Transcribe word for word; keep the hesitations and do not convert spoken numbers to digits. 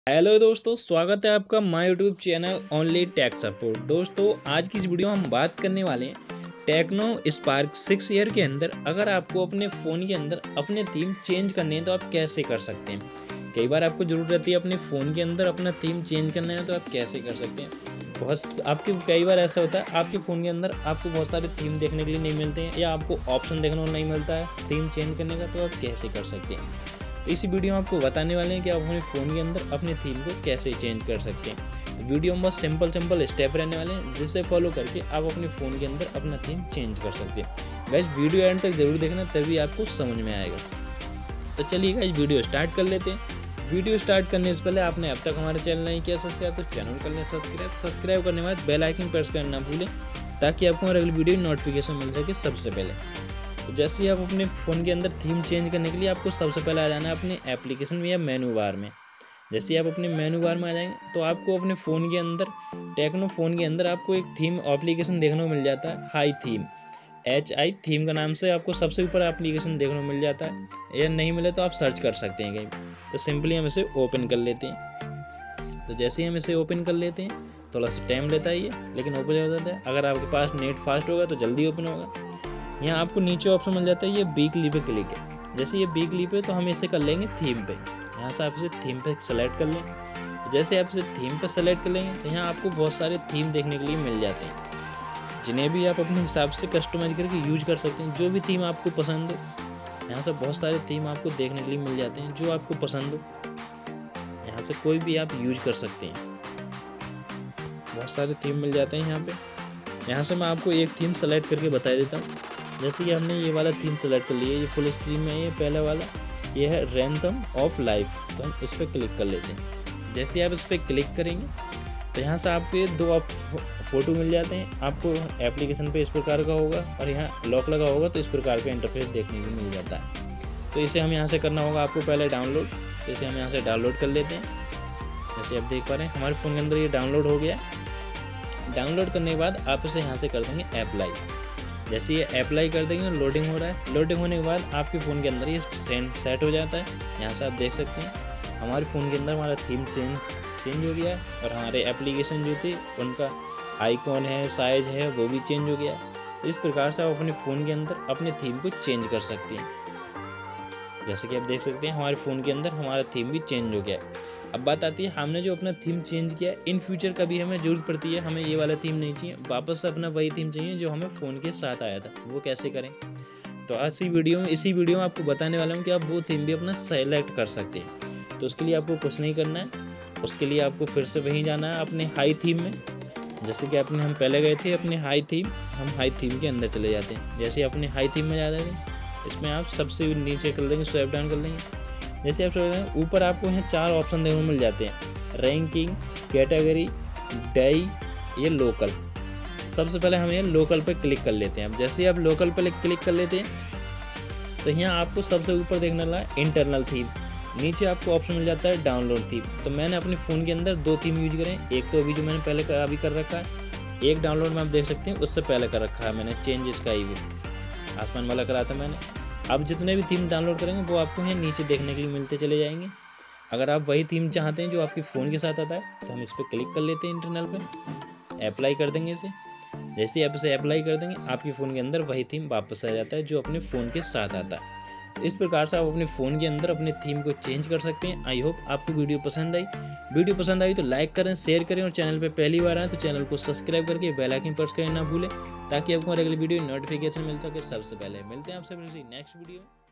Hello दोस्तों, स्वागत है आपका my YouTube channel only tech support. दोस्तों, आज की इस वीडियो में हम बात करने वाले हैं टेक्नो स्पार्क सिक्स ईयर के अंदर अगर आपको अपने फ़ोन के अंदर अपने थीम चेंज करने हैं तो आप कैसे कर सकते हैं। कई बार आपको ज़रूरत रहती है अपने फ़ोन के अंदर अपना थीम चेंज करना है तो आप कैसे कर सकते हैं। बहुत आपके कई बार ऐसा होता है आपके फ़ोन के अंदर आपको बहुत सारे थीम देखने के लिए नहीं मिलते हैं या आपको ऑप्शन देखने को नहीं मिलता है थीम चेंज करने का, तो आप कैसे कर सकते हैं। तो इसी वीडियो में आपको बताने वाले हैं कि आप अपने फ़ोन के अंदर अपने थीम को कैसे चेंज कर सकते हैं। तो वीडियो में बहुत सिंपल सिंपल स्टेप रहने वाले हैं जिसे फॉलो करके आप अपने फ़ोन के अंदर अपना थीम चेंज कर सकते हैं। गाइस, वीडियो एंड तक जरूर देखना, तभी आपको समझ में आएगा। तो चलिए गाइस, वीडियो स्टार्ट कर लेते हैं। वीडियो स्टार्ट करने से पहले आपने अब तक हमारे चैनल नहीं किया सब्सक्राइब तो चैनल कर लें सब्सक्राइब। सब्सक्राइब करने के बाद बेल आइकन प्रेस करना ना भूलें ताकि आपको हमारे अगली वीडियो नोटिफिकेशन मिल सके सबसे पहले। तो जैसे ही आप अपने फ़ोन के अंदर थीम चेंज करने के लिए आपको सबसे पहले आ जाना है अपने एप्लीकेशन में या मेनू बार में। जैसे ही आप अपने मेनू बार में आ जाएंगे तो आपको अपने फ़ोन के अंदर टेक्नो फ़ोन के अंदर आपको एक थीम एप्लीकेशन देखने को मिल जाता है, hi theme H I theme का नाम से आपको सबसे ऊपर एप्लीकेशन देखने को मिल जाता है। या नहीं मिले तो आप सर्च कर सकते हैं कहीं। तो सिंपली हम इसे ओपन कर लेते हैं। तो जैसे ही हम इसे ओपन कर लेते हैं थोड़ा सा टाइम लेता है ये, लेकिन ओपन हो जाता है। अगर आपके पास नेट फास्ट होगा तो जल्दी ओपन होगा। यहाँ आपको नीचे ऑप्शन मिल जाता है ये वीकली पे क्लिक है। जैसे ये वीकली पे तो हम इसे कर लेंगे थीम पे। यहाँ से आप इसे थीम पे सेलेक्ट कर लें। तो जैसे आप इसे थीम पे सेलेक्ट कर लेंगे तो यहाँ आपको बहुत सारे थीम देखने के लिए मिल जाते हैं जिन्हें भी आप अपने हिसाब से कस्टमाइज करके यूज कर सकते हैं। जो भी थीम आपको पसंद हो, यहाँ से बहुत सारे थीम आपको देखने के लिए मिल जाते हैं जो आपको पसंद हो। यहाँ से कोई भी आप यूज कर सकते हैं। बहुत सारे थीम मिल जाते हैं यहाँ पे। यहाँ से मैं आपको एक थीम सेलेक्ट करके बता देता हूँ। जैसे कि हमने ये वाला थीम सेलेक्ट कर लिया, ये फुल स्क्रीन में है, ये पहला वाला ये है रैंथम ऑफ लाइफ। तो हम इस पर क्लिक कर लेते हैं। जैसे आप इस पर क्लिक करेंगे तो यहाँ से आपके दो आप फोटो मिल जाते हैं। आपको एप्लीकेशन पे इस प्रकार का होगा और यहाँ लॉक लगा होगा तो इस प्रकार का इंटरफेस देखने को मिल जाता है। तो इसे हम यहाँ से करना होगा आपको पहले डाउनलोड। तो इसे हम यहाँ से डाउनलोड कर लेते हैं। जैसे आप देख पा रहे हैं हमारे फ़ोन के अंदर ये डाउनलोड हो गया। डाउनलोड करने के बाद आप इसे यहाँ से कर देंगे अप्लाई। जैसे ये अप्लाई कर देंगे लोडिंग हो रहा है। लोडिंग होने के बाद आपके फ़ोन के अंदर ये सेट हो जाता है। यहाँ से आप देख सकते हैं हमारे फ़ोन के अंदर हमारा थीम चेंज चेंज हो गया है और हमारे एप्लीकेशन जो थे उनका आइकॉन है, साइज़ है, वो भी चेंज हो गया है। तो इस प्रकार से आप अपने फ़ोन के अंदर अपने थीम को चेंज कर सकते हैं। जैसे कि आप देख सकते हैं हमारे फ़ोन के अंदर हमारा थीम भी चेंज हो गया है। अब बात आती है हमने जो अपना थीम चेंज किया है, इन फ्यूचर कभी हमें ज़रूरत पड़ती है, हमें ये वाला थीम नहीं चाहिए, वापस से अपना वही थीम चाहिए जो हमें फ़ोन के साथ आया था, वो कैसे करें। तो आज इसी वीडियो में इसी वीडियो में आपको बताने वाला हूँ कि आप वो थीम भी अपना सेलेक्ट कर सकते हैं। तो उसके लिए आपको कुछ नहीं करना है। उसके लिए आपको फिर से वहीं जाना है अपने हाई थीम में। जैसे कि अपने हम पहले गए थे अपने हाई थीम, हम हाई थीम के अंदर चले जाते हैं। जैसे अपने हाई थीम में जाते हैं इसमें आप सबसे नीचे कर देंगे, स्वाइप डाउन कर लेंगे। जैसे आप सोच रहे हैं ऊपर आपको यहाँ चार ऑप्शन देखने को मिल जाते हैं, रैंकिंग, कैटेगरी, डाई, ये लोकल। सबसे पहले हम ये लोकल पे क्लिक कर लेते हैं। अब जैसे ही आप लोकल पे क्लिक कर लेते हैं तो यहाँ आपको सबसे ऊपर देखने वाला है इंटरनल थीम। नीचे आपको ऑप्शन मिल जाता है डाउनलोड थीम। तो मैंने अपने फ़ोन के अंदर दो थीम यूज करें। एक तो अभी जो मैंने पहले कर, अभी कर रखा है, एक डाउनलोड में आप देख सकते हैं उससे पहले कर रखा है मैंने, चेंज स्काई भी आसमान वाला करा था मैंने। अब जितने भी थीम डाउनलोड करेंगे वो आपको यहाँ नीचे देखने के लिए मिलते चले जाएंगे। अगर आप वही थीम चाहते हैं जो आपके फ़ोन के साथ आता है तो हम इस पर क्लिक कर लेते हैं इंटरनल पे, अप्लाई कर देंगे इसे। जैसे आप इसे अप्लाई कर देंगे आपके फ़ोन के अंदर वही थीम वापस आ जाता है जो अपने फ़ोन के साथ आता है। इस प्रकार से आप अपने फ़ोन के अंदर अपने थीम को चेंज कर सकते हैं। आई होप आपको वीडियो पसंद आई। वीडियो पसंद आई तो लाइक करें, शेयर करें और चैनल पे पहली बार आए तो चैनल को सब्सक्राइब करके बेल आइकन प्रेस करना ना भूलें ताकि आपको हमारी अगली वीडियो नोटिफिकेशन मिल सके सबसे पहले। मिलते हैं आपसे नेक्स्ट वीडियो में।